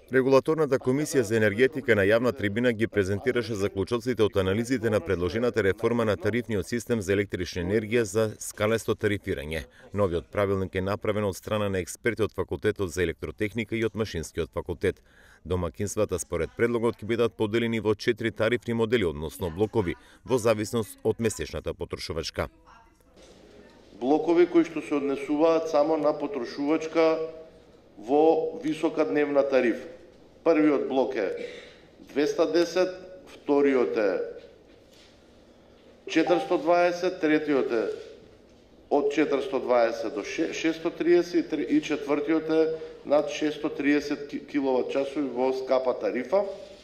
Регулаторната комисија за енергетика на јавна трибина ги презентираше заклучоците од анализите на предложената реформа на тарифниот систем за електрична енергија за скалесто тарифирање. Новиот правилник е направен од страна на експерти од Факултетот за електротехника и од Машинскиот факултет. Домакинствата според предлогот ќе бидат поделени во 4 тарифни модели, односно блокови, во зависност од месечната потрошувачка. Блокови кои што се однесуваат само на потрошувачка во висока дневна тарифа. Првиот блок е 210, вториот е 420, третиот е од 420 до 630 и четвртиот е над 630 киловат часови во скапа тарифа.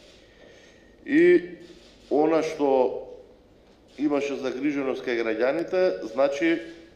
И она што имаше загриженост кај граѓаните, значи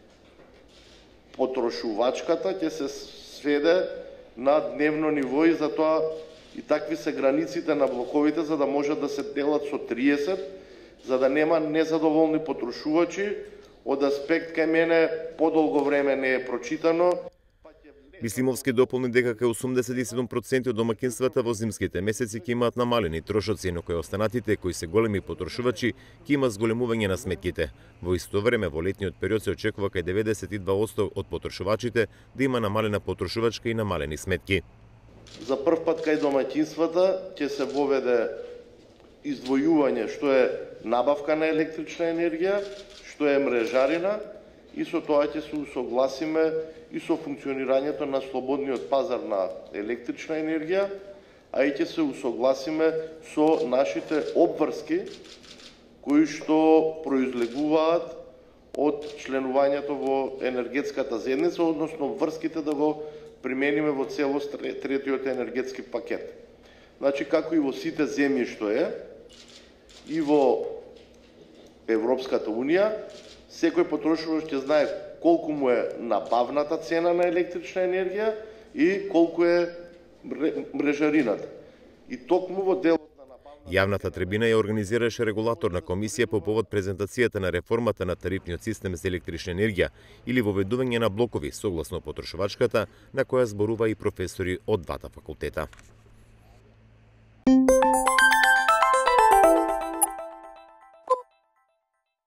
потрошувачката ќе се сведе на дневно ниво и затоа и такви се границите на блоковите за да можат да се делат со 30, за да нема незадоволни потрошувачи. Од аспект кај мене подолго време не е прочитано. Мислимовски дополни дека кај 87% од домакинствата во зимските месеци ќе имаат намалени трошоци, но кај останатите кои се големи потрошувачи ќе има зголемување на сметките. Во исто време во летниот период се очекува кај 92% од потрошувачите да има намалена потрошувачка и намалени сметки. За прв пат кај домаќинствата ќе се воведе издвојување што е набавка на електрична енергија, што е мрежарина, и со тоа ќе се усогласиме и со функционирањето на слободниот пазар на електрична енергија, а и ќе се усогласиме со нашите обврски кои што произлегуваат од членувањето во енергетската заедница, односно врските да го примениме во целост третиот енергетски пакет. Значи, како и во сите земји што е, и во Европската Унија, секој потрошувач ќе знае колку му е набавната цена на електрична енергија и колку е мрежарината. И токму во делот на набавната... Јавната трибина ја организираше регулаторна комисија по повод презентацијата на реформата на тарифниот систем за електрична енергија или воведување на блокови согласно потрошувачката, на која зборува и професори од двата факултета.